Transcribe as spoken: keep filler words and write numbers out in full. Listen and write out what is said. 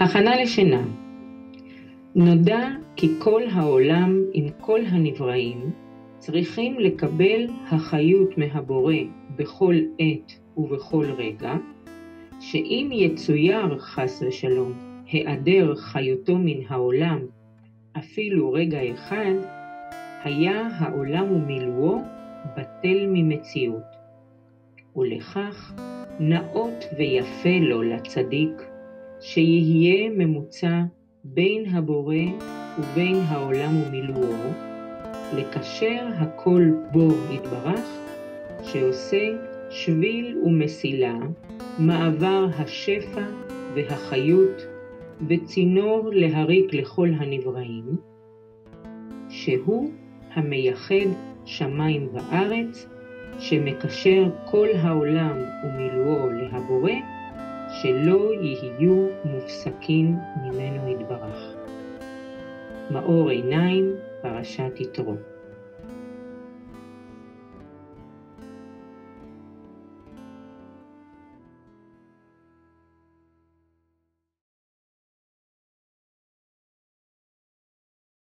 הכנה לשינה. נודע כי כל העולם עם כל הנבראים צריכים לקבל החיות מהבורא בכל עת ובכל רגע, שאם יצויר חס ושלום היעדר חיותו מן העולם אפילו רגע אחד, היה העולם ומילואו בטל ממציאות. ולכך נאות ויפה לו לצדיק שיהיה ממוצע בין הבורא ובין העולם ומילואו, לקשר הכל בו יתברך, שעושה שביל ומסילה, מעבר השפע והחיות וצינור להריק לכל הנבראים, שהוא המייחד שמיים וארץ, שמקשר כל העולם ומילואו להבורא, שלא יהיו מופסקים ממנו יתברך. מאור עיניים, פרשת יתרו.